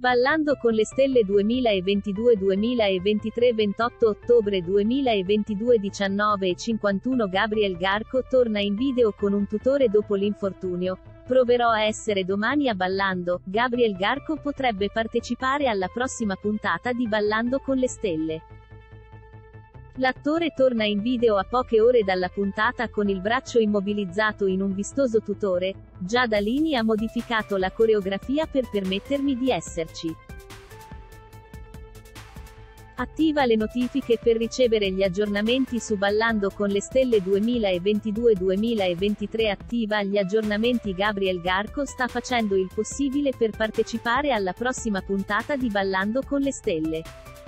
Ballando con le stelle 2022-2023 28 ottobre 2022 19:51 Gabriel Garco torna in video con un tutore dopo l'infortunio. Proverò a essere domani a Ballando. Gabriel Garco potrebbe partecipare alla prossima puntata di Ballando con le stelle. L'attore torna in video a poche ore dalla puntata con il braccio immobilizzato in un vistoso tutore. Giada Lini ha modificato la coreografia per permettermi di esserci. Attiva le notifiche per ricevere gli aggiornamenti su Ballando con le stelle 2022-2023. Attiva gli aggiornamenti. Gabriel Garco sta facendo il possibile per partecipare alla prossima puntata di Ballando con le stelle.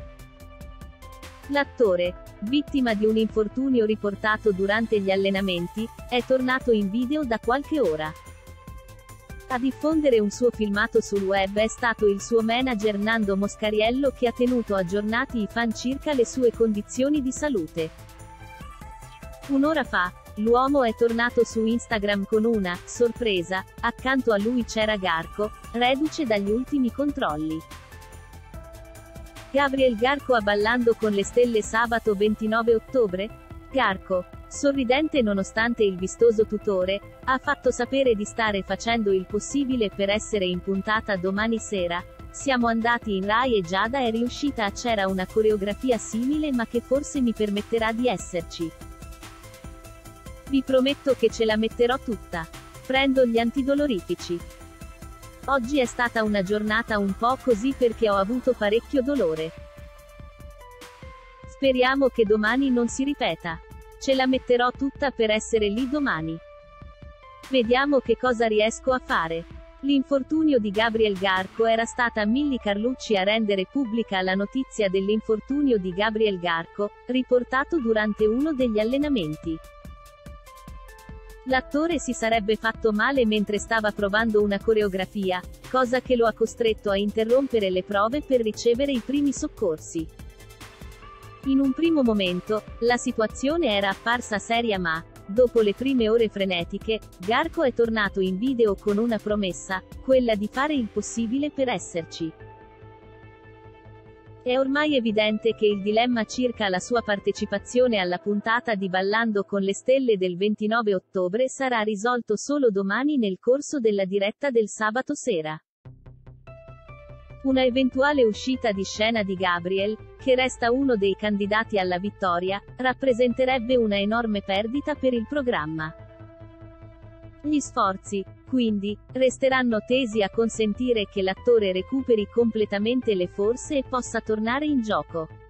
L'attore, vittima di un infortunio riportato durante gli allenamenti, è tornato in video da qualche ora. A diffondere un suo filmato sul web è stato il suo manager Nando Moscariello, che ha tenuto aggiornati i fan circa le sue condizioni di salute. Un'ora fa, l'uomo è tornato su Instagram con una sorpresa. Accanto a lui c'era Garco, reduce dagli ultimi controlli. Gabriel Garco a Ballando con le stelle sabato 29 ottobre? Garco, sorridente nonostante il vistoso tutore, ha fatto sapere di stare facendo il possibile per essere in puntata domani sera. Siamo andati in Rai e Giada è riuscita a c'era una coreografia simile ma che forse mi permetterà di esserci. Vi prometto che ce la metterò tutta. Prendo gli antidolorifici. Oggi è stata una giornata un po' così perché ho avuto parecchio dolore. Speriamo che domani non si ripeta. Ce la metterò tutta per essere lì domani. Vediamo che cosa riesco a fare. L'infortunio di Gabriel Garco. Era stata Milly Carlucci a rendere pubblica la notizia dell'infortunio di Gabriel Garco, riportato durante uno degli allenamenti. L'attore si sarebbe fatto male mentre stava provando una coreografia, cosa che lo ha costretto a interrompere le prove per ricevere i primi soccorsi. In un primo momento, la situazione era apparsa seria ma, dopo le prime ore frenetiche, Garco è tornato in video con una promessa, quella di fare il possibile per esserci. È ormai evidente che il dilemma circa la sua partecipazione alla puntata di Ballando con le stelle del 29 ottobre sarà risolto solo domani nel corso della diretta del sabato sera. Una eventuale uscita di scena di Gabriel, che resta uno dei candidati alla vittoria, rappresenterebbe una enorme perdita per il programma. Gli sforzi, quindi, resteranno tesi a consentire che l'attore recuperi completamente le forze e possa tornare in gioco.